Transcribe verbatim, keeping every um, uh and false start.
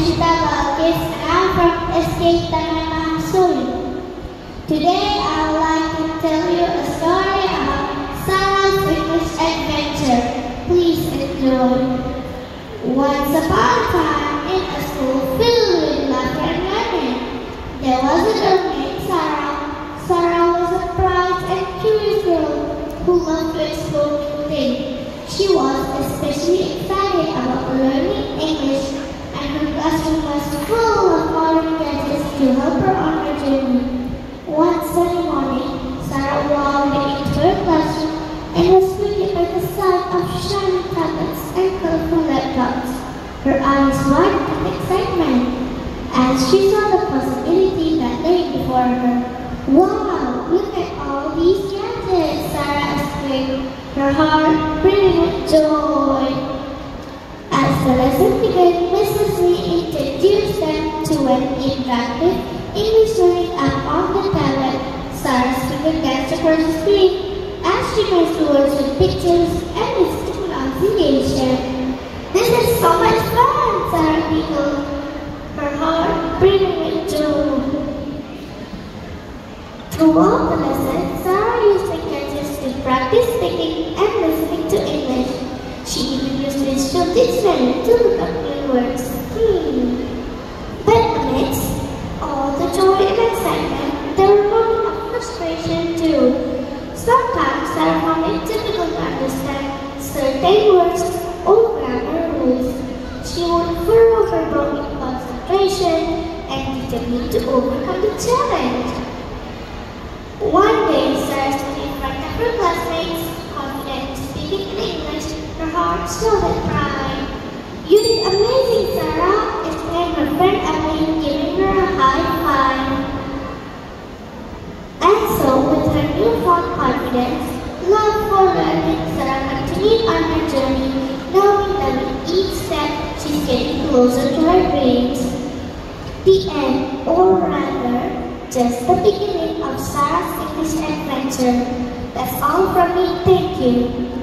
Nishita Balkis and I'm from Escape Tanana Story. Today I would like to tell you a story about Sarah's English adventure. Please enjoy. Once upon a time in a school filled with laughter and learning, there was a girl named Sarah. Sarah was a bright and curious girl who loved to explore new things. She was especially excited about learning English, and her classroom was full of modern gadgets to help her on her journey. One sunny morning, Sarah walked into her classroom and was greeted by the sight of shiny tablets and colorful laptops. Her eyes widened with excitement as she saw the possibility that lay before her. Wow, look at all these gadgets, Sarah exclaimed, her heart brimming with joy. As the lesson began, Missus Lee introduced them to an interactive English learning app on the tablet. Sarah's finger danced across the screen as she matched words with pictures and its pronunciation. This is so much fun, Sarah giggled, her heart brimming with joy. Throughout the lesson, Sarah used the gadgets to practice speaking and listening to English. She even used the digital dictionary to look up new words. Hmm. But amidst all the joy and excitement, there were moments of frustration too. Sometimes Sarah found it difficult to understand certain words or grammar rules. She would furrow her brow in concentration and determined to overcome the challenge. One day, Sarah stood in front of her classmates, confident in speaking in English, her heart swelled with pride. "You did amazing, Sarah!" exclaimed her friend Emily, giving her a high five. And so, with her newfound confidence, love for learning, Sarah continued on her journey, knowing that with each step, she's getting closer to her dreams. The end, or rather, just the beginning of Sarah's English adventure. That's all from me. Thank you.